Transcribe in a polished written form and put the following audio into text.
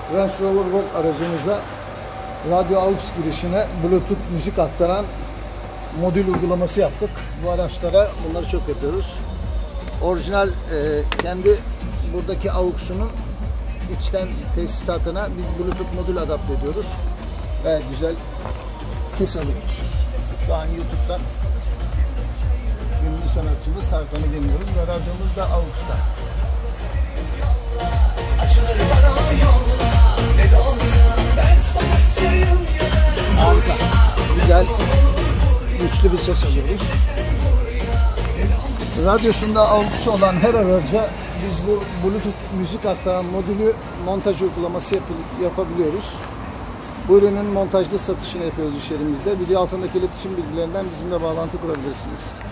Range Rover Vogue aracımıza radyo aux girişine Bluetooth müzik aktaran modül uygulaması yaptık. Bu araçlara bunları çok yapıyoruz. Orijinal kendi buradaki AUX'unun içten tesisatına biz Bluetooth modül adapte ediyoruz. Gayet güzel ses alıyoruz. Şu an YouTube'dan ünlü sanatçımız Tarkan'ı dinliyoruz ve radyomuz da AUX'ta. Harika, güzel, güçlü bir ses alıyoruz. Radyosunda AUX'u olan her araca biz bu Bluetooth müzik aktaran modülü montaj uygulaması yapabiliyoruz. Bu ürünün montajlı satışını yapıyoruz iş yerimizde. Video altındaki iletişim bilgilerinden bizimle bağlantı kurabilirsiniz.